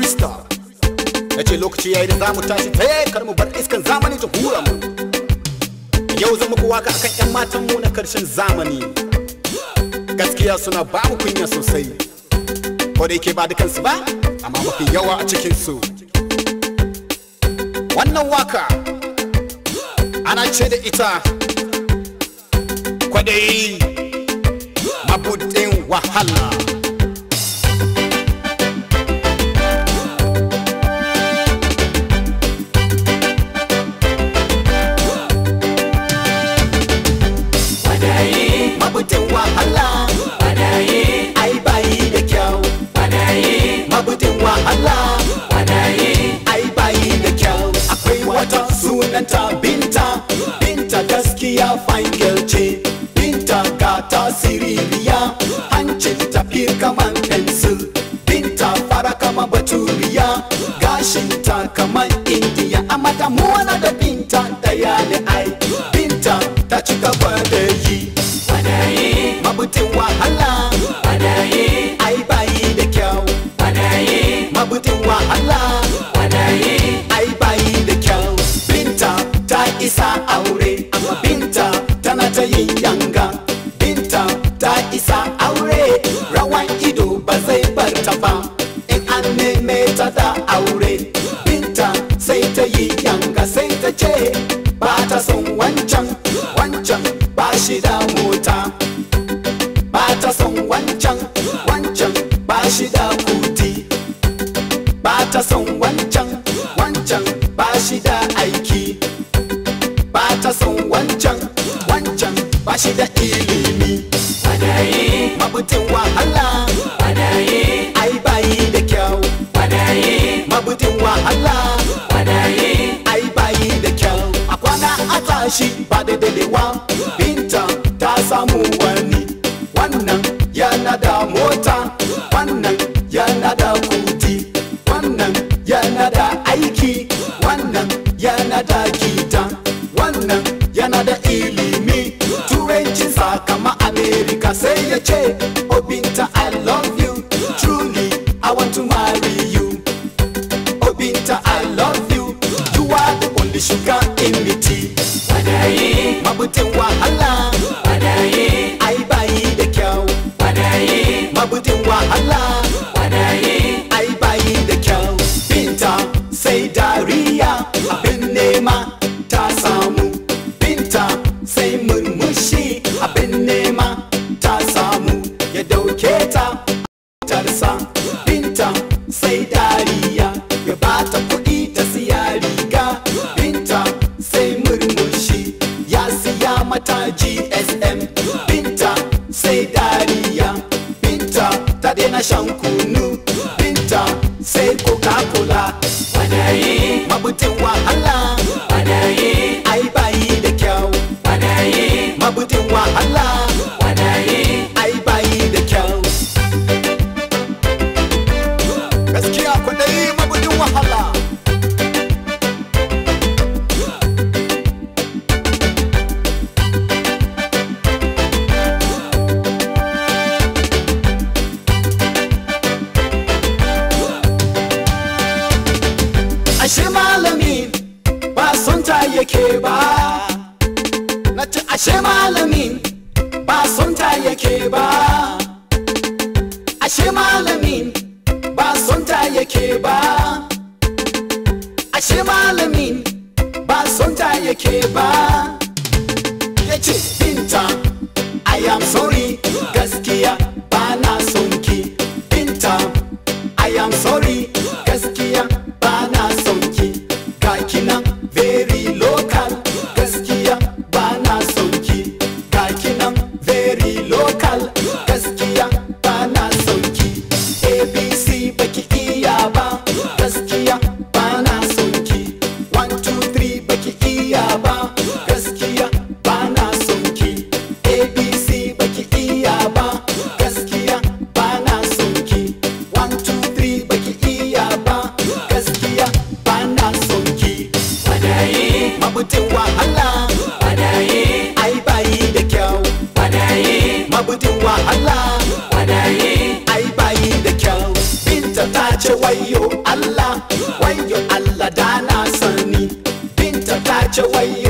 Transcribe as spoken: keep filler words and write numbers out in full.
Krista yace lokaci yayi da zamu tashi tsaye kar mu bar iskan zamani ta hura mu. Yau zan muku waka akan ƴan matan mu na karshen zamani. Gaskiya suna ba mu kunya sosai, ko da yake ba dukansu ba amma mafi yawa a cikin su. Wannan waka ana ce da ita kwadayi mabudin wahala. Mabudin wahala, kwadayi ai bayi da kyau. Kwadayi mabudin wahala, kwadayi ai bayi da kyau. Akwai wata sunanta Binta, Binta gaskiya fine girl ce. Binta ga tasiririya, hancin tafi kaman pencil. Binta fara kama baturiya, gashinta kaman Indiya. Amma damuwa da Binta daya ne ai, Binta ta ci gaba da yi. Kwadayi mabudin wahala, kwadayi ai bayi da kyau. Kwadayi mabudin wahala, kwadayi ai bayi da kyau. Binta ta isa aure, amma Binta tana ta yin yanga. Binta ta isa aure, rawan ido ba zai bar ta ba. In an neme ta da aure, Binta sai ta yi yanga, sai ta ce ba ta son wancan, wancan ba shi da mota. Ba ta son wancan, wancan ba shi da kuti. Ba ta son wancan, wancan ba shi da aiki. Ba ta son wancan, wancan ba shi da ilimi. Kwadayi mabudin wahala, kwadayi ai bayi da kyau. Kwadayi mabudin wahala, kwadayi ai bayi da kyau. A kwana a tashi ba da dadewa, Binta ta samu wani. Wannan yana da mota, wannan yana da kuti, wannan yana da aiki, wannan yana da gida, wannan yana da ilimi. Turancinsa kama America sai ya ce, oh Binta I love you, truly I want to marry you. Oh Binta I love you, you are the only sugar in me tea. Kwadayi mabudin wahala, kwadayi ai bayi da kyau. Kwadayi mabudin wahala, kwadayi ai bayi da kyau. Binta sai dariya, abin nema ta samu. Binta sai murmushi, abin nema ta samu. Ya dauke ta tarsa, Binta sai dariya, ya bata kuɗi ta siya riga. Binta sai murmushi, ya siya mata G S M. Binta sai dariya, Binta ta daina shan kunu. Binta sai Coca-Cola. Kwadayi mabudin wahala, kwadayi ai bayi da kyau. Kwadayi mabudin wahala, kwadayi ai bayi da kyau. Gaskiya kwadayi mabudin wahala. Ashe malamin ba son ta yake ba. Na ce ashe malamin ba son ta yake ba. Ashe malamin ba son ta yake ba. Ashe malamin ba son ta yake ba. Yace Binta I am sorry, gaskiya ba na son ki. Binta I am sorry, gaskiya ba na son ki. Ga kinan very local, gaskiya ba na son ki. Ga kinan very local, gaskiya ba na son ki. A B C baki iya ba, gaskiya ba na son ki. One two three baki iya ba, gaskiya ba na son ki. A B C baki iya ba, gaskiya ba na son ki. One two three baki iya ba, gaskiya ba na son ki. Kwadayi mabudin wahala, kwadayi ai bayi da kyau. Kwadayi mabudin wahala, kwadayi ai bayi da kyau. Binta ta ce wayo Allah. ce wayo